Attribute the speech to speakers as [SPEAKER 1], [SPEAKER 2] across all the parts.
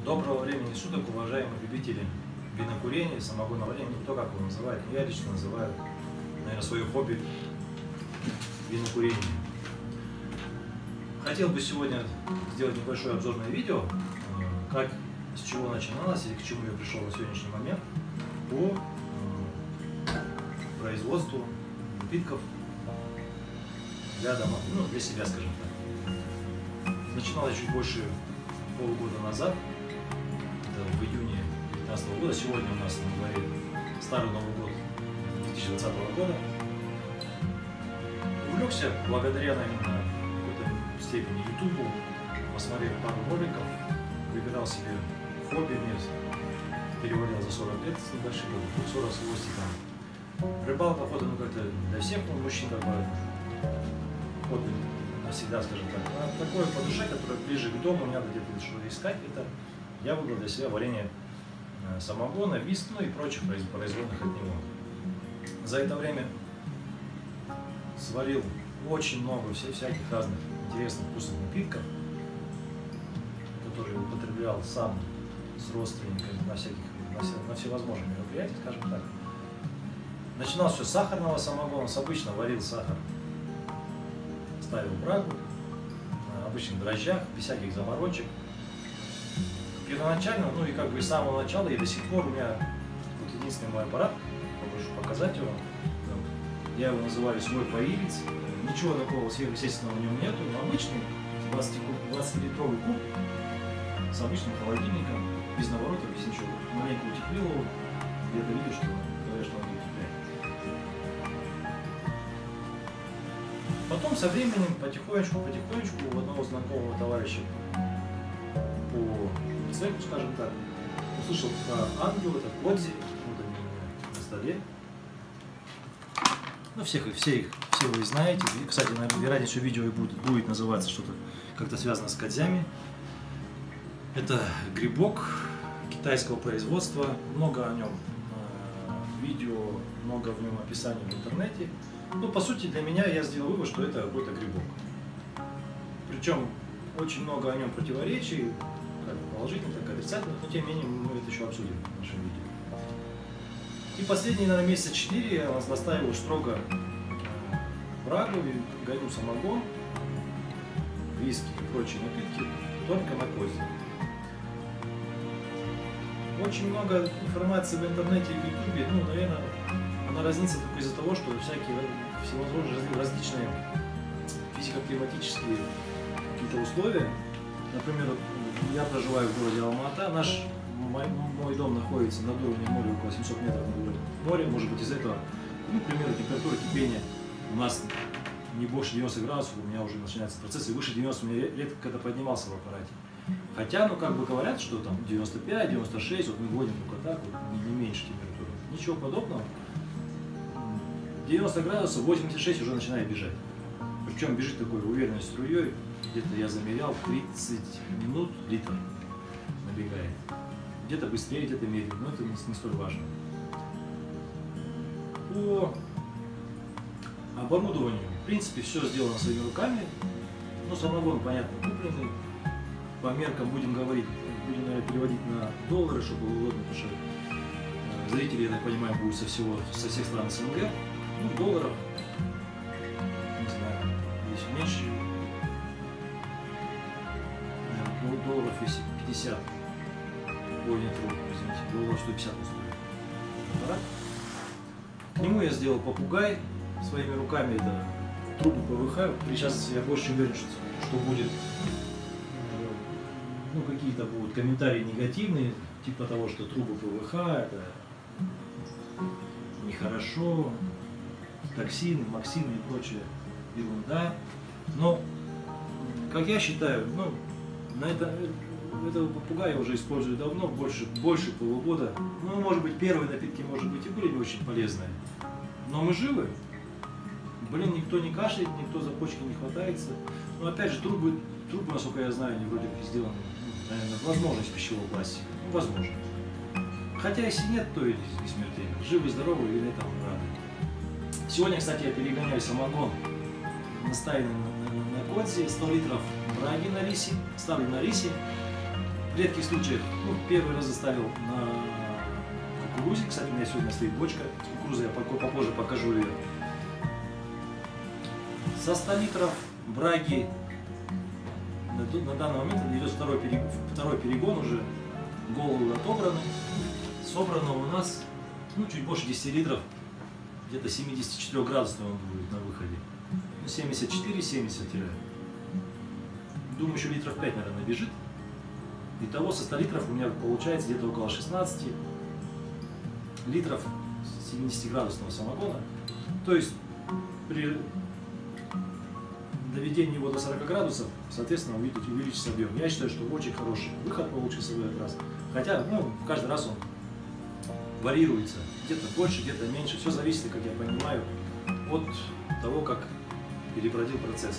[SPEAKER 1] Доброго времени суток, уважаемые любители винокурения, самогоноварения, ну, кто как его называет, я лично называю, наверное, свое хобби винокурение. Хотел бы сегодня сделать небольшое обзорное видео, как, с чего начиналось и к чему я пришел на сегодняшний момент по производству напитков для дома, ну, для себя, скажем так. Начиналось чуть больше полугода назад, это в июне 2019 года. Сегодня у нас на дворе старый Новый год 2020 года. Увлекся благодаря, наверное, в какой-то степени YouTube, посмотрел пару роликов, выбирал себе хобби, мне перевалил за 40 лет с небольшим, 40 с хвостиком. Рыбалка, охота, ну как-то для всех мужчин, как бы, хобби навсегда, скажем так. А такое по душе, которое ближе к дому, не надо где-то что искать, это я выбрал для себя варенье самогона, виски, ну и прочих производных от него. За это время сварил очень много всяких разных интересных вкусных напитков, которые употреблял сам с родственниками на всевозможных мероприятиях, скажем так. Начинал все с сахарного самогона, с обычно варил сахар, ставил брагу на обычных дрожжах, без всяких заморочек. Первоначально, ну и как бы с самого начала и до сих пор у меня вот единственный мой аппарат, могу показать его, я его называю свой поилец. Ничего такого сверхъестественного в нем нету, но обычный 20-литровый куб с обычным холодильником, без наворотов, без ничего. Маленько утеплил его, где-то видишь, что говорят, что он не утепляет. Потом со временем потихонечку у одного знакомого товарища по цеху, скажем так, услышал про ангел, это Кодзи, вот они у меня на столе. Ну, все вы знаете. Кстати, вероятнее всего видео будет называться что-то как-то связано с кодзями. Это грибок китайского производства. Много о нем видео, много в нем описаний в интернете. Ну, по сути, для меня я сделал вывод, что это какой-то грибок. Причем очень много о нем противоречий, как положительных, так и отрицательных, но тем не менее мы это еще обсудим в нашем видео. И последние, наверное, месяца 4 я настаивал строго брагу, гоню самогон, виски и прочие напитки только на Кодзи. Очень много информации в интернете и в ютубе, ну, наверное, она разнится только из-за того, что всякие всевозможные различные физико-климатические какие-то условия. Например, я проживаю в городе Алма-Ата, мой дом находится над уровнем моря, около 700 метров над уровнем моря, может быть, из этого, ну, к примеру, температура кипения у нас не больше 90 градусов, у меня уже начинается процесс, и выше 90 у меня редко когда поднимался в аппарате. Хотя, ну, как бы говорят, что там 95, 96, вот мы гоним только так, вот, не меньше температуры. Ничего подобного. 90 градусов, 86 уже начинает бежать. Причем бежит такой уверенной струей, где-то я замерял 30 минут литр набегает. Где-то быстрее, где-то медленнее, но это не столь важно. По оборудованию, в принципе, все сделано своими руками. Ну, самогон, понятно, купленный. По меркам будем говорить, наверное, переводить на доллары, чтобы было удобно, потому что зрители, я так понимаю, будут со всех стран СНГ. Ну, долларов, не знаю, здесь меньше. Наверное, долларов если 50. Ой, нет, извините, долларов 150 стоит аппарат. К нему я сделал попугай своими руками, это трубы ПВХ. Сейчас я больше уверен, что будет, ну, какие-то будут комментарии негативные, типа того, что трубы ПВХ это нехорошо, токсины, максины и прочая ерунда. Но, как я считаю, ну, этого попугая я уже использую давно, больше полугода. Ну, может быть, первые напитки, может быть, и были не очень полезные. Но мы живы. Блин, никто не кашляет, никто за почки не хватается. Но опять же, трубы, насколько я знаю, они вроде как сделаны, наверное, возможно, из пищевого пластика. Ну, возможно. Хотя если нет, то и не смертельно. Живы, здоровы и на этом рады. Сегодня, кстати, я перегоняю самогон, настаиваю на Кодзи, 100 литров браги на рисе, ставлю на рисе, В редких случаях, ну, первый раз заставил на кукурузе. Кстати, у меня сегодня стоит бочка с кукурузой, я попозже покажу ее. Со 100 литров браги на данный момент идет второй перегон уже. Головы отобраны. Собрано у нас, ну, чуть больше 10 литров, где-то 74 градусный он будет на выходе. 74-70 теряю. Думаю, еще литров 5, наверное, бежит. Итого со 100 литров у меня получается где-то около 16 литров 70-градусного самогона. То есть при доведении его до 40 градусов, соответственно, увеличится объем. Я считаю, что очень хороший выход получился в этот раз. Хотя, ну, каждый раз он варьируется. Где-то больше, где-то меньше. Все зависит, как я понимаю, от того, как перебродил процесс.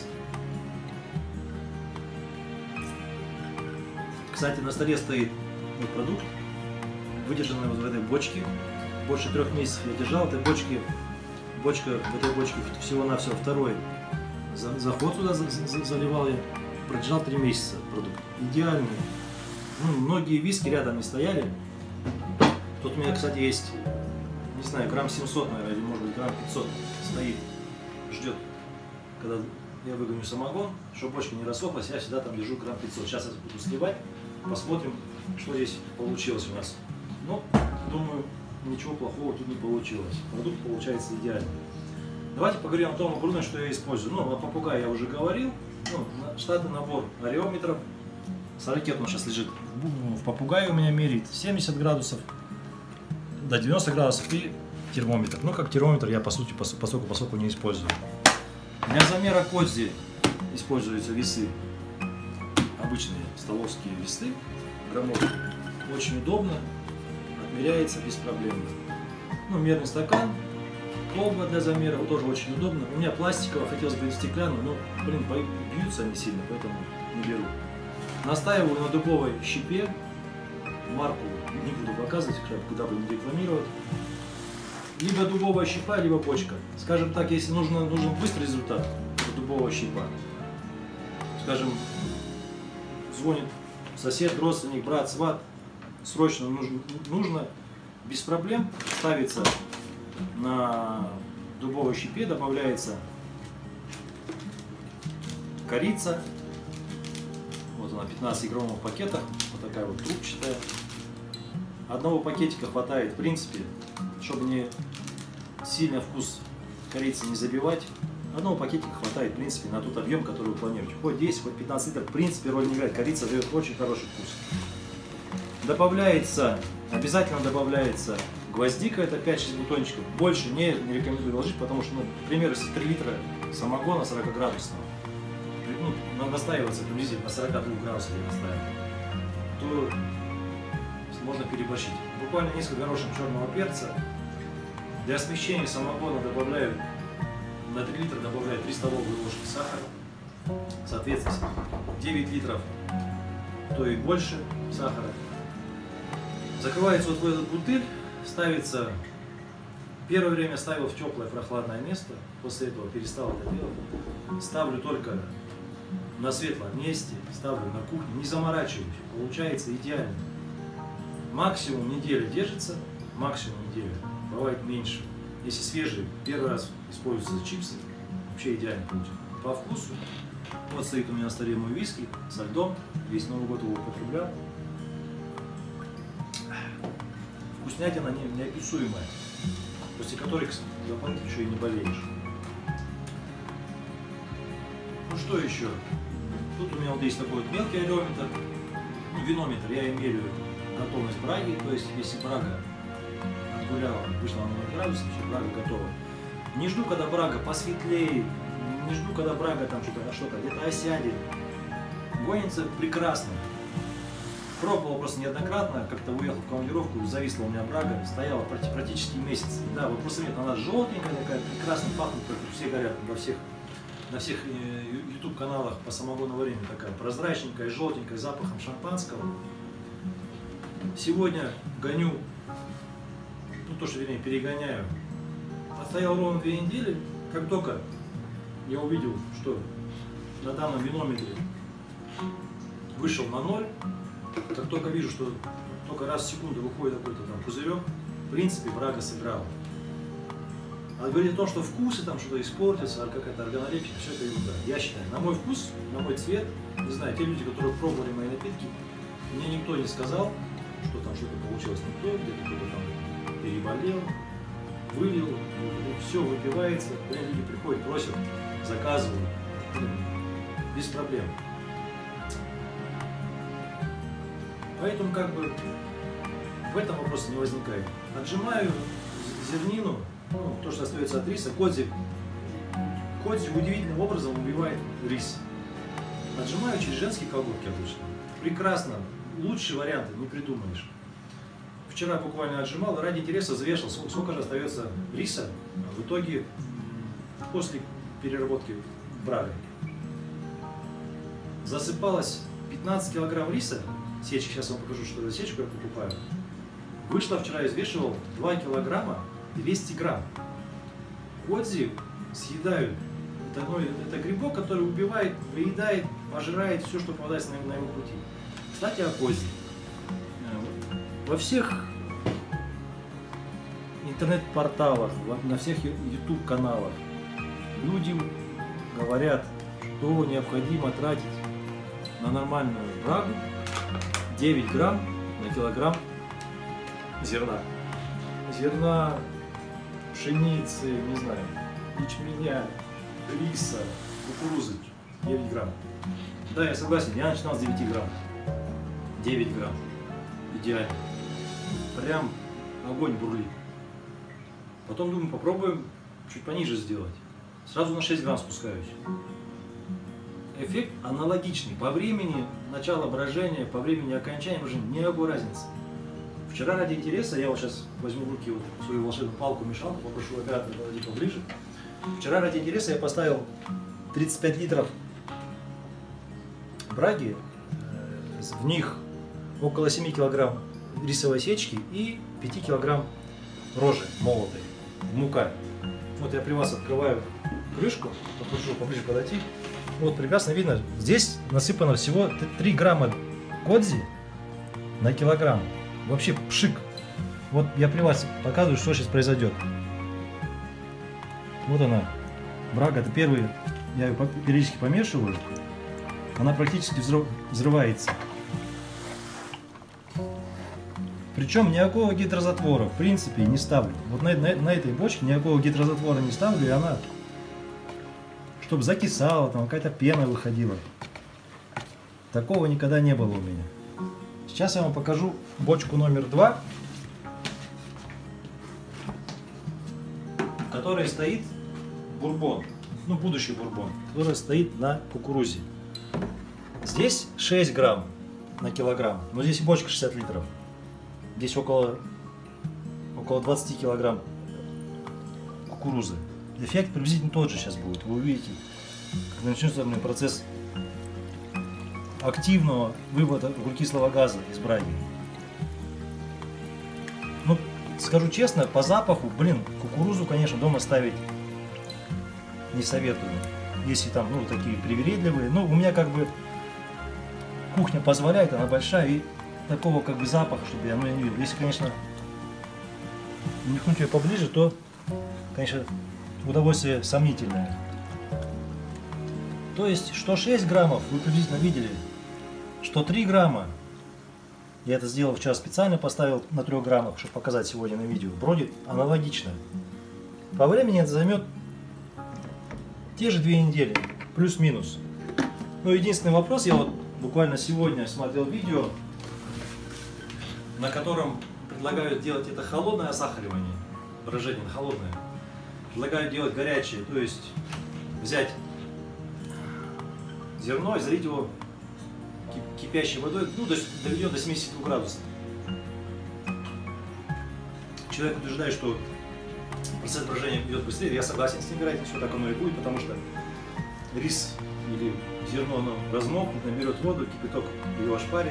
[SPEAKER 1] Кстати, на столе стоит мой продукт, выдержанный вот в этой бочке. Больше 3 месяцев я держал этой бочки. В этой бочке всего-навсего второй заход сюда заливал я. Продержал 3 месяца продукт. Идеальный. Ну, многие виски рядом не стояли. Тут у меня, кстати, есть, не знаю, грамм 700, наверное, или может быть грамм 500 стоит. Ждет, когда я выгоню самогон, чтобы бочка не рассохлась, я всегда там держу грамм 500. Сейчас я буду сливать, посмотрим, что здесь получилось у нас. Ну, думаю, ничего плохого тут не получилось. Продукт получается идеальный. Давайте поговорим о том оборудовании, что я использую. Ну, о попугае я уже говорил. Ну, штатный набор ареометров. 40 он сейчас лежит в попугае, у меня меряет 70 градусов до 90 градусов и термометр. Ну, как термометр я, по сути, поскольку не использую. Для замера кодзи используются весы, обычные столовские весы, граммовые. Очень удобно, отмеряется без проблем. Ну, мерный стакан, колба для замера, тоже очень удобно. У меня пластиковая, хотелось бы стеклянную, но, блин, бьются они сильно, поэтому не беру. Настаиваю на дубовой щепе, марку не буду показывать, куда бы не рекламировать. Либо дубовая щепа, либо бочка. Скажем так, если нужен быстрый результат, то дубовая щепа. Скажем, звонит сосед, родственник, брат, сват, срочно нужно, без проблем ставится на дубовой щепе, добавляется корица. Вот она, 15 граммов в пакетах, вот такая вот трубчатая. Одного пакетика хватает, в принципе, чтобы не сильно вкус корицы не забивать. Одного пакетика хватает, в принципе, на тот объем, который вы планируете. Хоть 10, хоть 15 литров, в принципе, роль не играет. Корица дает очень хороший вкус. Добавляется, обязательно добавляется гвоздика, это 5-6 бутончиков. Больше не рекомендую ложить, потому что, ну, например, если 3 литра самогона 40-градусного, ну, настаиваться приблизительно на 42 градусах я настаиваю, то можно переборщить. Буквально несколько горошин черного перца. Для смещения самогона добавляю, на 3 литра добавляю 3 столовые ложки сахара. Соответственно, 9 литров, то и больше сахара. Закрывается вот в этот бутыль, ставится, первое время ставил в теплое прохладное место, после этого перестал это делать. Ставлю только на светлом месте, ставлю на кухне, не заморачиваюсь, получается идеально. Максимум неделя держится, максимум неделя, бывает меньше. Если свежие, первый раз используются чипсы, вообще идеально получится. По вкусу, вот стоит у меня на столе мой виски со льдом, весь Новый год его употреблял. Вкуснятина неописуемая, после которой дополнительно еще и не болеешь. Ну что еще? Тут у меня вот есть такой вот мелкий ареометр, ну, винометр, я меряю готовность браги, то есть если брага отгуляла, вышла на 0 градусов, брага готова. Не жду, когда брага посветлеет, не жду, когда брага там что-то где-то осядет. Гонится прекрасно. Пробовал просто неоднократно, как-то уехал в командировку, зависла у меня брага, стояла практически месяц. Да, вот просто нет, она желтенькая такая, прекрасно пахнет, как все говорят, на всех YouTube каналах по самогоноварению такая прозрачненькая, желтенькая, запахом шампанского. Сегодня гоню, ну то, что вернее перегоняю, отстоял ровно 2 недели. Как только я увидел, что на данном винометре вышел на 0, Как только вижу, что только раз в секунду выходит какой-то там пузырек, в принципе, брага сыграла. А говорить о том, что вкусы там что-то испортятся, а какая-то органолептика, все это ерунда. Я считаю, на мой вкус, на мой цвет, не знаю, те люди, которые пробовали мои напитки, мне никто не сказал, что там что-то получилось не то, где-то кто-то там переболел, вылил, все выпивается, люди приходят, просят, заказывают, без проблем. Поэтому как бы в этом вопросе не возникает. Отжимаю зернину, ну, то, что остается от риса. Кодзи удивительным образом убивает рис. Отжимаю через женские колготки обычно. Прекрасно. Лучшие варианты не придумаешь. Вчера буквально отжимал, ради интереса взвешивал, сколько же остается риса в итоге после переработки брагой. Засыпалось 15 килограмм риса, сечки, сейчас вам покажу, что за сечку я покупаю. Вышло вчера, я взвешивал 2 килограмма 200 грамм. Кодзи съедают. Это грибок, который убивает, выедает, пожирает все, что попадается на его пути. Кстати, о кодзи. Во всех интернет-порталах, на всех YouTube-каналах люди говорят, что необходимо тратить на нормальную брагу 9 грамм на килограмм зерна. Зерна пшеницы, не знаю, ячменя, риса, кукурузы 9 грамм. Да, я согласен, я начинал с 9 грамм. 9 грамм. Идеально. Прям огонь бурлит. Потом думаю, попробуем чуть пониже сделать. Сразу на 6 грамм спускаюсь. Эффект аналогичный. По времени начала брожения, по времени окончания брожения никакой разницы. Вчера ради интереса, я вот сейчас возьму в руки вот свою волшебную палку-мешалку, попрошу оператора подойти поближе. Вчера ради интереса я поставил 35 литров браги, в них около 7 килограмм рисовой сечки и 5 килограмм рожи молотой, мука. Вот я при вас открываю крышку, попрошу поближе подойти. Вот прекрасно видно, здесь насыпано всего 3 грамма кодзи на килограмм. Вообще пшик. Вот я при вас показываю, что сейчас произойдет. Вот она, брага, это первый, я ее периодически помешиваю. Она практически взрывается. Причем никакого гидрозатвора в принципе не ставлю. Вот на этой бочке никакого гидрозатвора не ставлю, и она, чтобы закисала, там какая-то пена выходила. Такого никогда не было у меня. Сейчас я вам покажу бочку номер 2, в которой стоит бурбон, ну будущий бурбон, который стоит на кукурузе. Здесь 6 грамм на килограмм, но здесь бочка 60 литров. Здесь около 20 килограмм кукурузы. Эффект приблизительно тот же сейчас будет. Вы увидите, когда начнется процесс активного вывода углекислого газа из браги. Ну, скажу честно, по запаху, блин, кукурузу, конечно, дома ставить не советую. Если там, ну, такие привередливые. Ну, у меня как бы кухня позволяет, она большая, и такого как бы запаха, чтобы я, ну, не видел. Если, конечно, нюхнуть ее поближе, то, конечно, удовольствие сомнительное. То есть, что 6 граммов, вы приблизительно видели, что 3 грамма, я это сделал вчера специально, поставил на 3 граммах, чтобы показать сегодня на видео, бродит аналогично. По времени это займет те же 2 недели, плюс-минус. Но единственный вопрос, я вот буквально сегодня смотрел видео, на котором предлагают делать это холодное осахаривание, брожение холодное. Предлагают делать горячее, то есть взять зерно и залить его кипящей водой, ну, доведен до 72 градусов. Человек утверждает, что процесс брожения идет быстрее. Я согласен с ним, вероятно, все так оно и будет, потому что рис или зерно, оно размокнет, наберет воду, кипяток его ошпарит,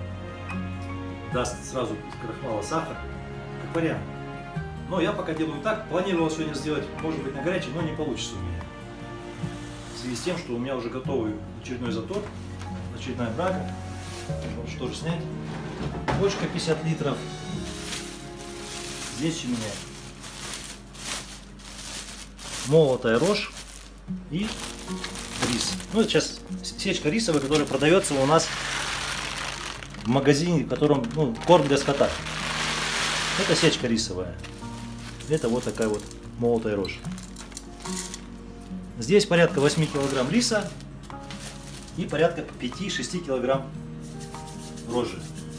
[SPEAKER 1] даст сразу из крахмала сахар, как вариант. Но я пока делаю так, планировал сегодня сделать, может быть, на горячий, но не получится у меня. В связи с тем, что у меня уже готовый очередной затор, очередная брага. Лучше тоже снять. Бочка 50 литров. Здесь у меня молотая рожь и рис. Ну, это сейчас сечка рисовая, которая продается у нас в магазине, в котором, ну, корм для скота. Это сечка рисовая. Это вот такая вот молотая рожь. Здесь порядка 8 килограмм риса и порядка 5-6 килограмм рожи.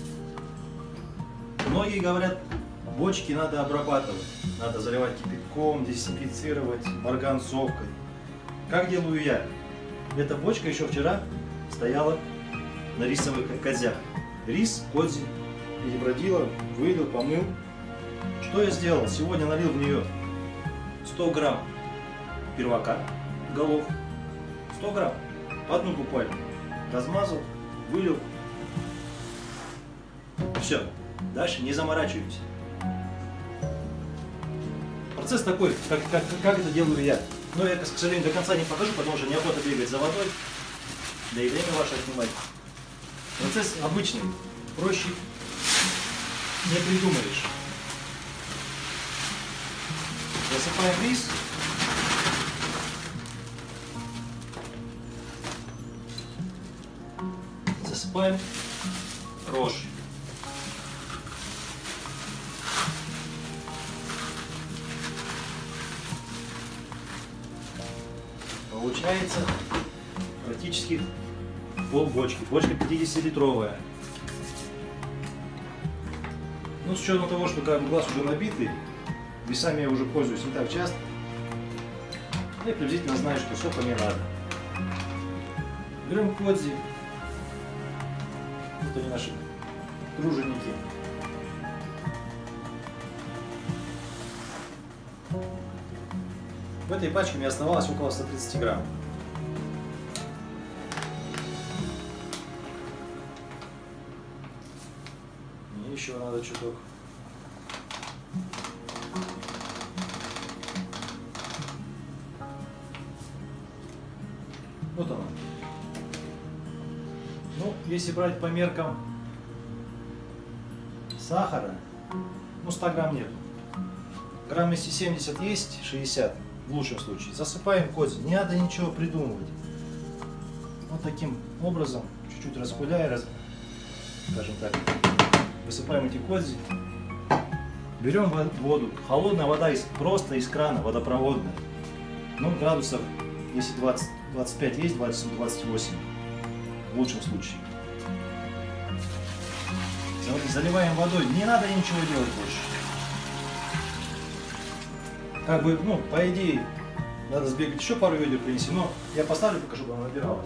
[SPEAKER 1] Многие говорят, бочки надо обрабатывать, надо заливать кипятком, дезинфицировать марганцовкой. Как делаю я? Эта бочка еще вчера стояла на рисовых козях. Рис, кодзи, перебродила, вылил, помыл. Что я сделал? Сегодня налил в нее 100 грамм первака, голов, 100 грамм, одну буквально, размазал, вылил. Все, дальше не заморачиваемся. Процесс такой, как это делаю я. Но я, к сожалению, до конца не покажу, потому что неохота бегать за водой, да и время ваше отнимать. Процесс обычный, проще не придумаешь. Засыпаем рис. Засыпаем рожь. Получается практически полбочки. Бочка 50-литровая. Ну, с учетом того, что глаз уже набитый, весами я уже пользуюсь не так часто. Я приблизительно знаю, что сколько мне надо. Берем кодзи. Вот они наши труженики. В этой пачке мне оставалось около 130 грамм. Мне еще надо чуток. Вот оно. Ну, если брать по меркам сахара, ну 100 грамм нету. Грамм если 70 есть, 60 в лучшем случае. Засыпаем кодзи, не надо ничего придумывать. Вот таким образом, чуть-чуть распыляя, скажем так, высыпаем эти кодзи. Берем воду, холодная вода просто из крана, водопроводная. Ну, градусов, если 20-25 есть, 27-28 в лучшем случае. Заливаем водой, не надо ничего делать больше. Как бы, ну, по идее, надо сбегать еще пару ведер принести, но я поставлю, покажу, чтобы она набиралась.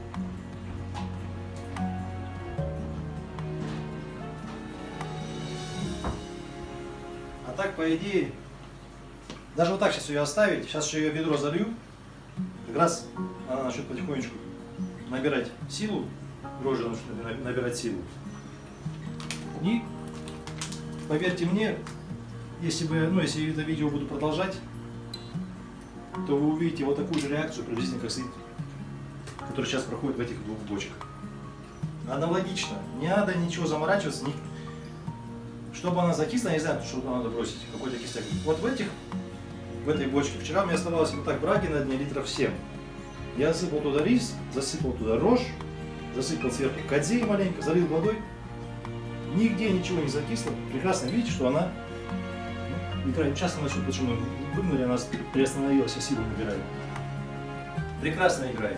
[SPEAKER 1] А так, по идее, даже вот так сейчас ее оставить, сейчас еще ее в ведро залью, как раз она начнет потихонечку набирать силу, рожа начнет набирать силу. И, поверьте мне, если это видео буду продолжать, то вы увидите вот такую же реакцию, приблизительно как стоит, которая сейчас проходит в этих двух бочках. Аналогично, не надо ничего заморачиваться, чтобы она закисла, я не знаю, что надо бросить, какой-то кисляк. Вот в этой бочке, вчера у меня оставалось вот так браги на дне литров 7. Я засыпал туда рис, засыпал туда рожь, засыпал сверху кодзи маленько, залил водой. Нигде ничего не закисло. Прекрасно видите, что она играет. Часто начнет, потому что мы выгнали, она приостановилась, а силу набирает. Прекрасно играет.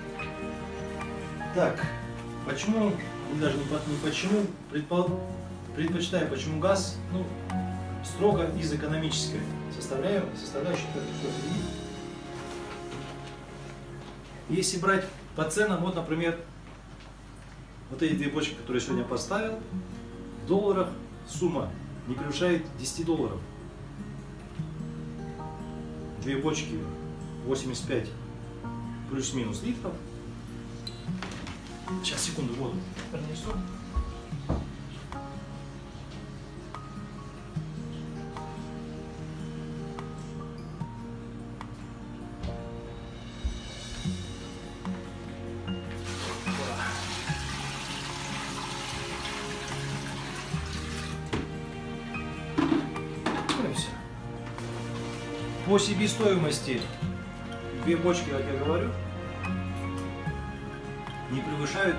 [SPEAKER 1] Так, почему, даже не почему, предпочитаю, почему газ, ну, строго из экономической составляющей. Если брать по ценам, вот, например, вот эти две бочки, которые я сегодня поставил, в долларах сумма не превышает 10 долларов. Две бочки 85 плюс-минус литров. Сейчас, секунду, воду принесу. По себестоимости две бочки, как я говорю, не превышают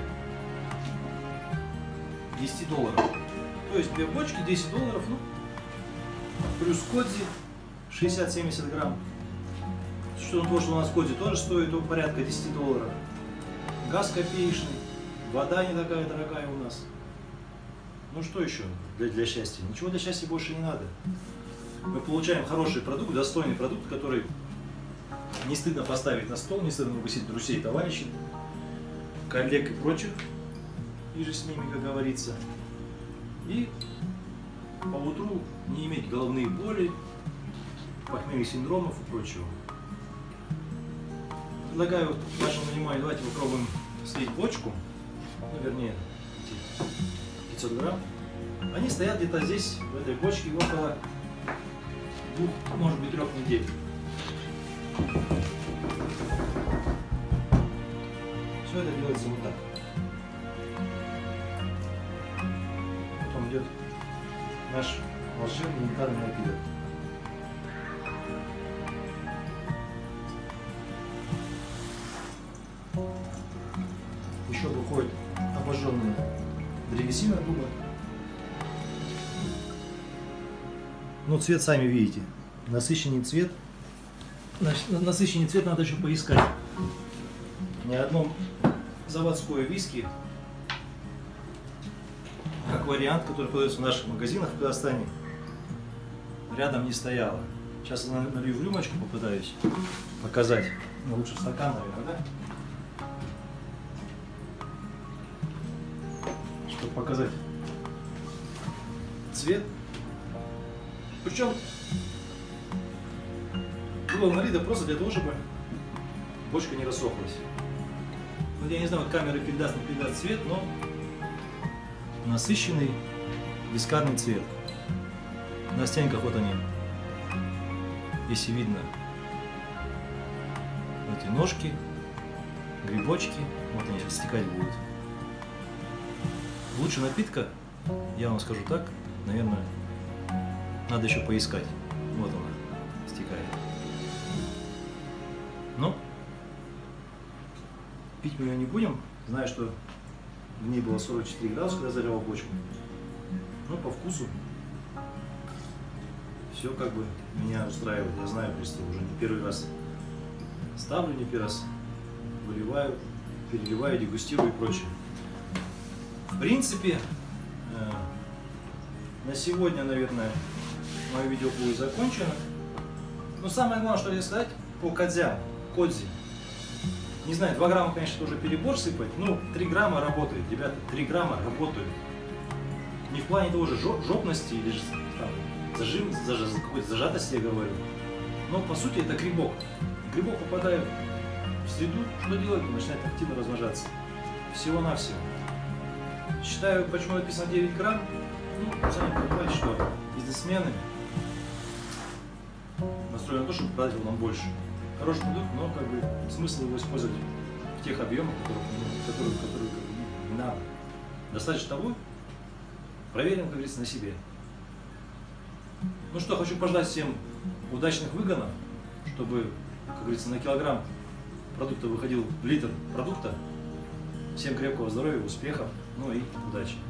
[SPEAKER 1] $10. То есть две бочки $10, ну, плюс кодзи 60-70 грамм. Что то, что у нас кодзи тоже стоит порядка $10. Газ копеечный, вода не такая дорогая у нас. Ну что еще для счастья? Ничего для счастья больше не надо. Мы получаем хороший продукт, достойный продукт, который не стыдно поставить на стол, не стыдно угостить друзей, товарищей, коллег и прочих, и же с ними, как говорится. И по утру не иметь головные боли, похмельных синдромов и прочего. Предлагаю вашему вниманию, давайте попробуем слить бочку, ну, вернее, 500 грамм. Они стоят где-то здесь, в этой бочке, около 2, может быть, 3 недель. Все это делается вот так. Потом идет наш волшебный янтарный напиток. Еще выходит обожженная древесина дуба. Ну, цвет сами видите. Насыщенный цвет. Насыщенный цвет надо еще поискать. Ни одном заводское виски, как вариант, который продается в наших магазинах в Казахстане, рядом не стояло. Сейчас я налью в рюмочку, попытаюсь показать. Ну, лучше в стакан, наверное, да? Чтобы показать цвет. Причем было налито просто для того, чтобы бочка не рассохлась. Вот я не знаю, камера передаст, не передаст цвет, но насыщенный вискарный цвет. На стенках вот они, если видно, эти ножки, грибочки, вот они сейчас стекать будут. Лучше напитка, я вам скажу так, наверное, надо еще поискать. Вот она стекает. Но пить мы ее не будем, зная, что в ней было 44 градуса, когда заливал бочку. Но по вкусу все как бы меня устраивает. Я знаю, просто уже не первый раз ставлю, не первый раз выливаю, переливаю, дегустирую и прочее. В принципе, на сегодня, наверное, мое видео будет закончено. Но самое главное, что я сказать по кодзям, кодзи. Не знаю, 2 грамма, конечно, тоже перебор сыпать, но 3 грамма работает, ребята, 3 грамма работают. Не в плане того же жопности или же там, зажим, какой-то зажатости, я говорю. Но по сути это грибок. Грибок, попадая в среду, что делает? Он начинает активно размножаться. Всего-навсего. Считаю, почему написано 9 грамм. Ну, сами понимаете, что бизнесмены настроены на то, чтобы продать нам больше. Хороший продукт, но как бы смысл его использовать в тех объемах, которые не надо. Достаточно того, проверим, как говорится, на себе. Ну что, хочу пожелать всем удачных выгонов, чтобы, как говорится, на килограмм продукта выходил литр продукта. Всем крепкого здоровья, успехов, ну и удачи.